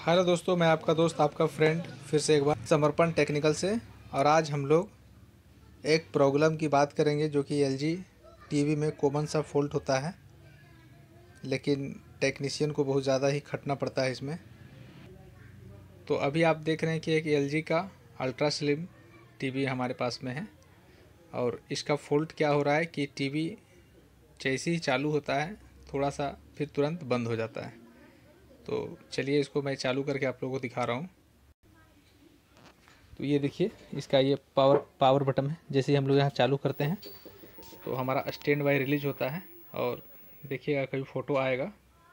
Hello दोस्तों, मैं आपका दोस्त आपका फ्रेंड फिर से एक बार समर्पण टेक्निकल से। और आज हम लोग एक प्रॉब्लम की बात करेंगे जो कि एलजी टीवी में कॉमन सा फॉल्ट होता है, लेकिन टेक्नीशियन को बहुत ज़्यादा ही खटना पड़ता है इसमें। तो अभी आप देख रहे हैं कि एक एलजी का अल्ट्रा स्लिम टीवी हमारे पास में है और इसका फॉल्ट क्या हो रहा है कि टीवी जैसे ही चालू होता है थोड़ा सा फिर तुरंत बंद हो जाता है। तो चलिए इसको मैं चालू करके आप लोगों को दिखा रहा हूँ। तो ये देखिए, इसका ये पावर बटन है। जैसे ही हम लोग यहाँ चालू करते हैं तो हमारा स्टैंड बाय रिलीज होता है और देखिएगा कभी फ़ोटो आएगा।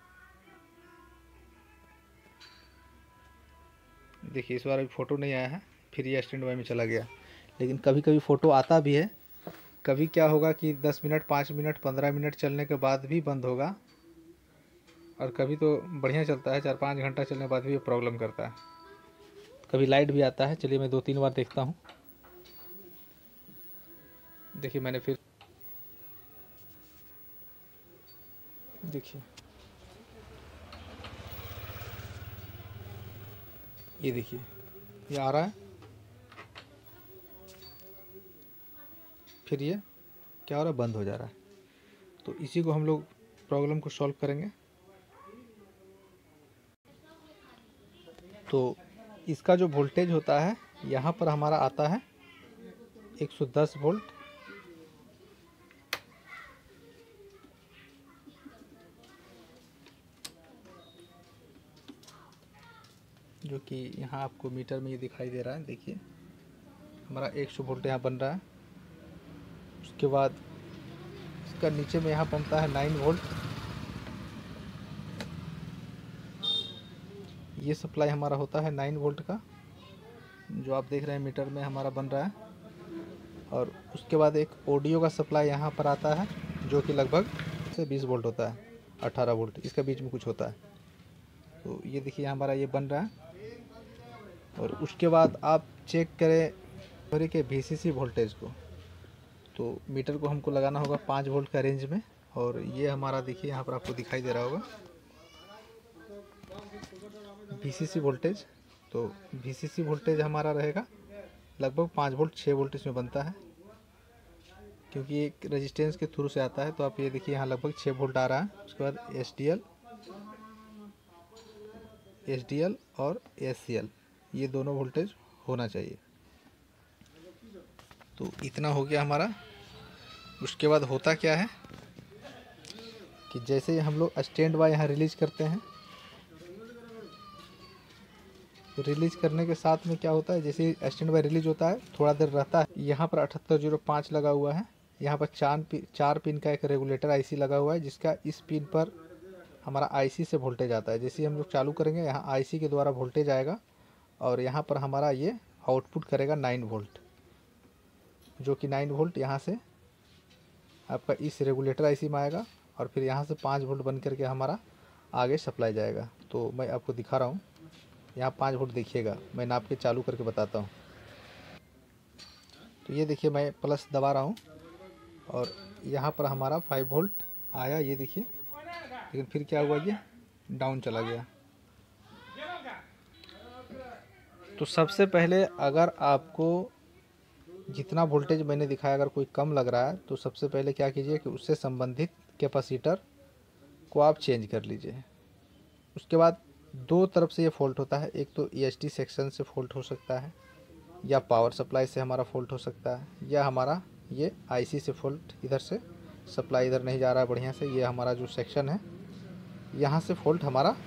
देखिए इस बार अभी फ़ोटो नहीं आया है, फिर ये स्टैंड बाय में चला गया। लेकिन कभी कभी फ़ोटो आता भी है। कभी क्या होगा कि 10 मिनट 5 मिनट 15 मिनट चलने के बाद भी बंद होगा, और कभी तो बढ़िया चलता है, 4-5 घंटा चलने के बाद भी ये प्रॉब्लम करता है। कभी लाइट भी आता है। चलिए मैं 2-3 बार देखता हूँ। देखिए मैंने फिर देखिए ये देखिए ये आ रहा है, फिर ये क्या हो रहा है, बंद हो जा रहा है। तो इसी को हम लोग प्रॉब्लम को सॉल्व करेंगे। तो इसका जो वोल्टेज होता है यहाँ पर हमारा आता है 110 वोल्ट, जो कि यहाँ आपको मीटर में ये दिखाई दे रहा है। देखिए हमारा 100 वोल्ट यहाँ बन रहा है। उसके बाद इसका नीचे में यहाँ बनता है 9 वोल्ट। ये सप्लाई हमारा होता है 9 वोल्ट का, जो आप देख रहे हैं मीटर में हमारा बन रहा है। और उसके बाद एक ऑडियो का सप्लाई यहाँ पर आता है, जो कि लगभग से 20 वोल्ट होता है, 18 वोल्ट इसका बीच में कुछ होता है। तो ये देखिए हमारा ये बन रहा है। और उसके बाद आप चेक करें मेमोरी के VCC वोल्टेज को। तो मीटर को हमको लगाना होगा 5 वोल्ट का रेंज में। और ये हमारा देखिए यहाँ पर आपको दिखाई दे रहा होगा VCC वोल्टेज। तो VCC वोल्टेज हमारा रहेगा लगभग 5 वोल्ट 6 वोल्ट इसमें बनता है, क्योंकि एक रेजिस्टेंस के थ्रू से आता है। तो आप ये देखिए यहाँ लगभग 6 वोल्ट आ रहा है। उसके बाद SDL और SCL ये दोनों वोल्टेज होना चाहिए। तो इतना हो गया हमारा। उसके बाद होता क्या है कि जैसे ही हम लोग स्टैंड बाय यहाँ रिलीज करते हैं, रिलीज करने के साथ में क्या होता है, जैसे ही स्टैंड बाय रिलीज होता है थोड़ा देर रहता है। यहाँ पर 7805 लगा हुआ है। यहाँ पर 4 पिन का एक रेगुलेटर IC लगा हुआ है, जिसका इस पिन पर हमारा IC से वोल्टेज आता है। जैसे ही हम लोग चालू करेंगे यहाँ IC के द्वारा वोल्टेज आएगा और यहाँ पर हमारा ये आउटपुट करेगा 9 वोल्ट, जो कि 9 वोल्ट यहाँ से आपका इस रेगुलेटर IC में आएगा और फिर यहाँ से 5 वोल्ट बन करके हमारा आगे सप्लाई जाएगा। तो मैं आपको दिखा रहा हूँ, यहाँ 5 वोल्ट देखिएगा, मैं नाप के चालू करके बताता हूँ। तो ये देखिए मैं प्लस दबा रहा हूँ और यहाँ पर हमारा 5 वोल्ट आया, ये देखिए। लेकिन फिर क्या हुआ, ये डाउन चला गया। तो सबसे पहले अगर आपको जितना वोल्टेज मैंने दिखाया अगर कोई कम लग रहा है, तो सबसे पहले क्या कीजिए कि उससे संबंधित कैपेसिटर को आप चेंज कर लीजिए। उसके बाद 2 तरफ से ये फॉल्ट होता है। एक तो EST सेक्शन से फॉल्ट हो सकता है, या पावर सप्लाई से हमारा फॉल्ट हो सकता है, या हमारा ये IC से फॉल्ट, इधर से सप्लाई इधर नहीं जा रहा है बढ़िया से, ये हमारा जो सेक्शन है यहाँ से फॉल्ट हमारा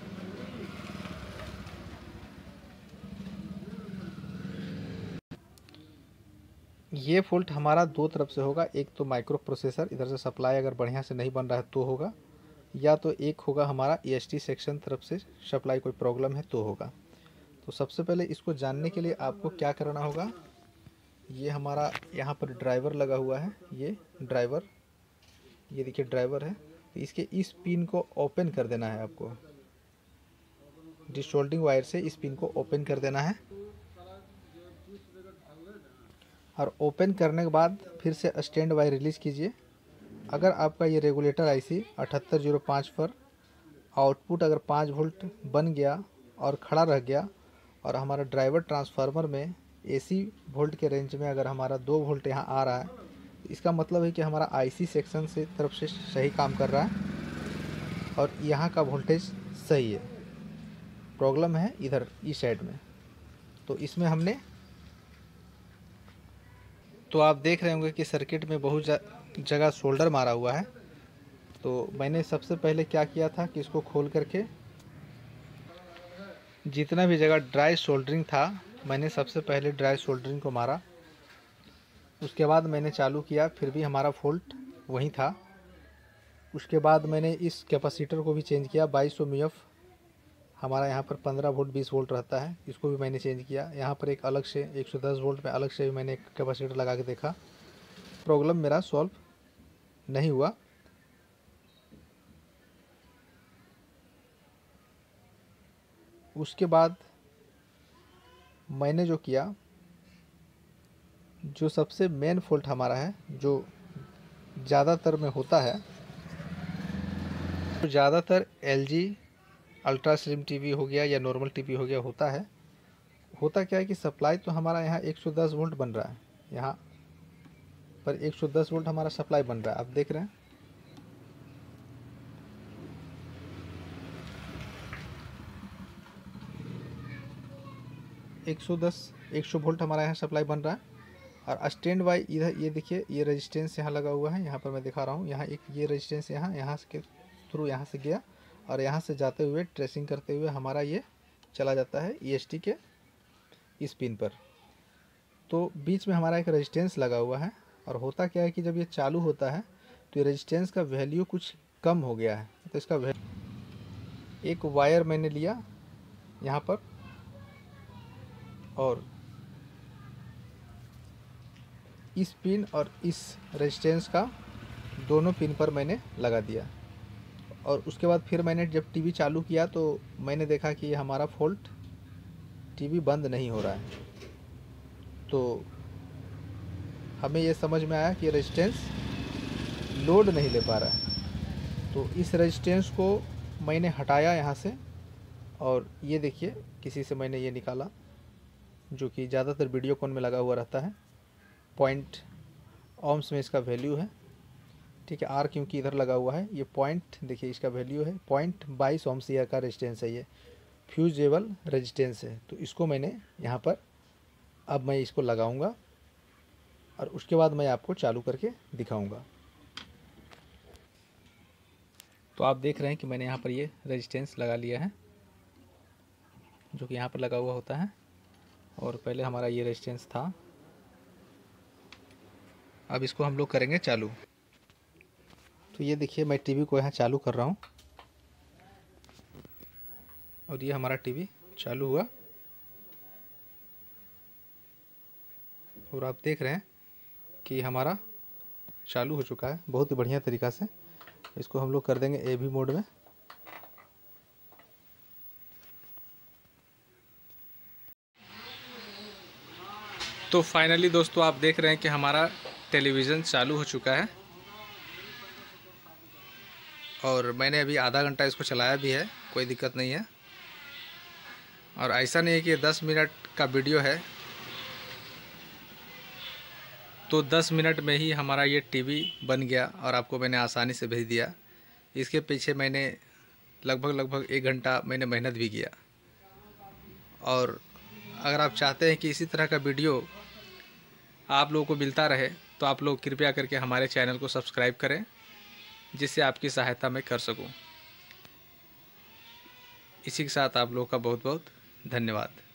ये फॉल्ट हमारा 2 तरफ से होगा। एक तो माइक्रो प्रोसेसर इधर से सप्लाई अगर बढ़िया से नहीं बन रहा है तो होगा, या तो एक होगा हमारा EST सेक्शन तरफ से सप्लाई कोई प्रॉब्लम है तो होगा। तो सबसे पहले इसको जानने के लिए आपको क्या करना होगा, ये हमारा यहाँ पर ड्राइवर लगा हुआ है, ये ड्राइवर, ये देखिए ड्राइवर है। तो इसके इस पिन को ओपन कर देना है आपको, डिसोल्डिंग वायर से इस पिन को ओपन कर देना है। और ओपन करने के बाद फिर से स्टैंड बाय रिलीज कीजिए। अगर आपका ये रेगुलेटर IC 7805 पर आउटपुट अगर 5 वोल्ट बन गया और खड़ा रह गया और हमारा ड्राइवर ट्रांसफार्मर में AC वोल्ट के रेंज में अगर हमारा 2 वोल्ट यहाँ आ रहा है, इसका मतलब है कि हमारा IC सेक्शन से तरफ से सही काम कर रहा है और यहाँ का वोल्टेज सही है। प्रॉब्लम है इधर इस साइड में। तो इसमें हमने, तो आप देख रहे होंगे कि सर्किट में बहुत जगह सोल्डर मारा हुआ है। तो मैंने सबसे पहले क्या किया था कि इसको खोल करके जितना भी जगह ड्राई सोल्डरिंग था, मैंने सबसे पहले ड्राई सोल्डरिंग को मारा। उसके बाद मैंने चालू किया, फिर भी हमारा फॉल्ट वहीं था। उसके बाद मैंने इस कैपेसिटर को भी चेंज किया। 2200 MUF हमारा यहाँ पर 15 वोल्ट 20 वोल्ट रहता है, इसको भी मैंने चेंज किया। यहाँ पर एक अलग से 110 वोल्ट में अलग से भी मैंने एक कैपेसिटर लगा के देखा। प्रॉब्लम मेरा सॉल्व नहीं हुआ। उसके बाद मैंने जो किया, जो सबसे मेन फॉल्ट हमारा है, जो ज़्यादातर में होता है, तो ज़्यादातर LG अल्ट्रा स्लिम टीवी हो गया या नॉर्मल टीवी हो गया होता क्या है कि सप्लाई तो हमारा यहाँ 110 वोल्ट बन रहा है, यहाँ पर 110 वोल्ट हमारा सप्लाई बन रहा है। आप देख रहे हैं, एक सौ वोल्ट हमारा यहाँ सप्लाई बन रहा है। और स्टैंड बाई इधर ये देखिए, ये रेजिस्टेंस यहाँ लगा हुआ है, यहाँ पर मैं दिखा रहा हूँ। यहाँ एक ये रेजिस्टेंस यहाँ के थ्रू यहाँ से गया और यहाँ से जाते हुए ट्रेसिंग करते हुए हमारा ये चला जाता है EST के इस पिन पर। तो बीच में हमारा एक रेजिस्टेंस लगा हुआ है। और होता क्या है कि जब ये चालू होता है तो ये रेजिस्टेंस का वैल्यू कुछ कम हो गया है। तो इसका एक वायर मैंने लिया यहाँ पर और इस पिन और इस रेजिस्टेंस का दोनों पिन पर मैंने लगा दिया। और उसके बाद फिर मैंने जब टीवी चालू किया तो मैंने देखा कि हमारा फॉल्ट, टीवी बंद नहीं हो रहा है। तो हमें ये समझ में आया कि रेजिस्टेंस लोड नहीं ले पा रहा है। तो इस रेजिस्टेंस को मैंने हटाया यहाँ से और ये देखिए किसी से मैंने ये निकाला, जो कि ज़्यादातर वीडियोकॉन में लगा हुआ रहता है। 0 ohms में इसका वैल्यू है, ठीक है। R क्योंकि इधर लगा हुआ है, ये पॉइंट देखिए इसका वैल्यू है 0.22 ohms ईयर का रेजिस्टेंस है, ये फ्यूजेबल रेजिस्टेंस है। तो इसको मैंने यहाँ पर, अब मैं इसको लगाऊंगा और उसके बाद मैं आपको चालू करके दिखाऊंगा। तो आप देख रहे हैं कि मैंने यहाँ पर ये रेजिस्टेंस लगा लिया है, जो कि यहाँ पर लगा हुआ होता है। और पहले हमारा ये रेजिस्टेंस था। अब इसको हम लोग करेंगे चालू। तो ये देखिए मैं टीवी को यहाँ चालू कर रहा हूँ और ये हमारा टीवी चालू हुआ। और आप देख रहे हैं कि हमारा चालू हो चुका है बहुत ही बढ़िया तरीक़ा से। इसको हम लोग कर देंगे AV मोड में। तो फाइनली दोस्तों आप देख रहे हैं कि हमारा टेलीविज़न चालू हो चुका है और मैंने अभी आधा घंटा इसको चलाया भी है, कोई दिक्कत नहीं है। और ऐसा नहीं है कि 10 मिनट का वीडियो है तो 10 मिनट में ही हमारा ये टीवी बन गया और आपको मैंने आसानी से भेज दिया। इसके पीछे मैंने लगभग 1 घंटा मैंने मेहनत भी किया। और अगर आप चाहते हैं कि इसी तरह का वीडियो आप लोगों को मिलता रहे तो आप लोग कृपया करके हमारे चैनल को सब्सक्राइब करें, जिससे आपकी सहायता मैं कर सकूं। इसी के साथ आप लोगों का बहुत बहुत धन्यवाद।